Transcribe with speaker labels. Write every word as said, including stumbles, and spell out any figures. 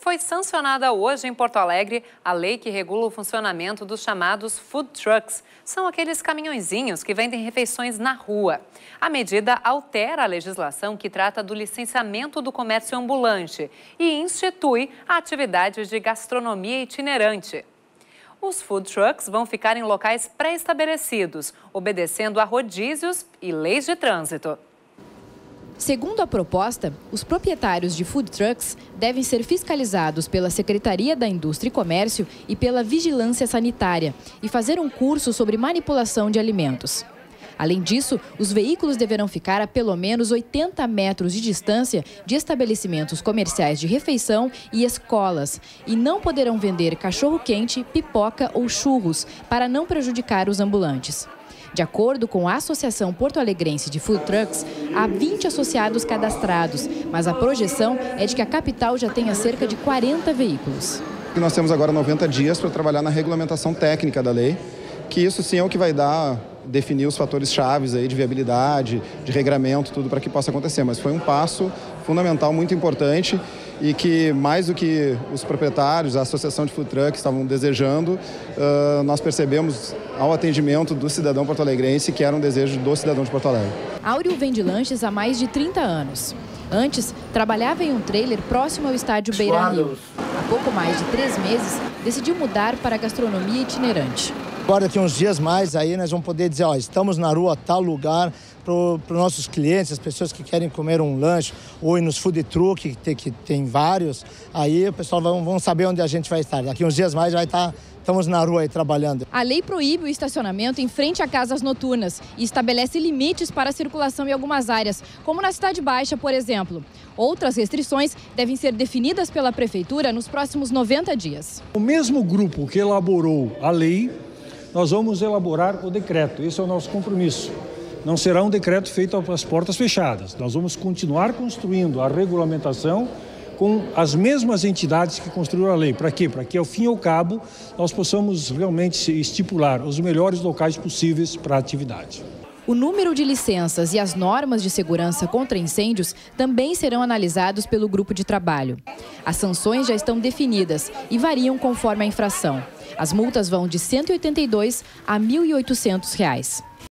Speaker 1: Foi sancionada hoje em Porto Alegre a lei que regula o funcionamento dos chamados food trucks. São aqueles caminhõezinhos que vendem refeições na rua. A medida altera a legislação que trata do licenciamento do comércio ambulante e institui a atividade de gastronomia itinerante. Os food trucks vão ficar em locais pré-estabelecidos, obedecendo a rodízios e leis de trânsito.
Speaker 2: Segundo a proposta, os proprietários de food trucks devem ser fiscalizados pela Secretaria da Indústria e Comércio e pela Vigilância Sanitária e fazer um curso sobre manipulação de alimentos. Além disso, os veículos deverão ficar a pelo menos oitenta metros de distância de estabelecimentos comerciais de refeição e escolas e não poderão vender cachorro-quente, pipoca ou churros para não prejudicar os ambulantes. De acordo com a Associação Porto Alegrense de Food Trucks, há vinte associados cadastrados, mas a projeção é de que a capital já tenha cerca de quarenta veículos.
Speaker 3: Nós temos agora noventa dias para trabalhar na regulamentação técnica da lei, que isso sim é o que vai dar, definir os fatores chaves aí de viabilidade, de regramento, tudo para que possa acontecer. Mas foi um passo fundamental, muito importante e que mais do que os proprietários, a Associação de Food Trucks estavam desejando, uh, nós percebemos ao atendimento do cidadão porto-alegrense que era um desejo do cidadão de Porto Alegre.
Speaker 2: Áureo vende lanches há mais de trinta anos. Antes, trabalhava em um trailer próximo ao estádio Beira-Rio. Há pouco mais de três meses, decidiu mudar para a gastronomia itinerante.
Speaker 4: Agora, daqui uns dias mais, aí nós vamos poder dizer, ó, estamos na rua, tal lugar, para os nossos clientes, as pessoas que querem comer um lanche, ou ir nos food truck, que tem, que tem vários, aí o pessoal vão, vão saber onde a gente vai estar. Daqui uns dias mais vai estar, estamos na rua aí trabalhando.
Speaker 2: A lei proíbe o estacionamento em frente a casas noturnas e estabelece limites para a circulação em algumas áreas, como na Cidade Baixa, por exemplo. Outras restrições devem ser definidas pela Prefeitura nos próximos noventa dias.
Speaker 5: O mesmo grupo que elaborou a lei, nós vamos elaborar o decreto. Esse é o nosso compromisso. Não será um decreto feito às portas fechadas. Nós vamos continuar construindo a regulamentação com as mesmas entidades que construíram a lei. Para quê? Para que, ao fim e ao cabo, nós possamos realmente estipular os melhores locais possíveis para a atividade.
Speaker 2: O número de licenças e as normas de segurança contra incêndios também serão analisados pelo grupo de trabalho. As sanções já estão definidas e variam conforme a infração. As multas vão de cento e oitenta e dois a mil e oitocentos reais.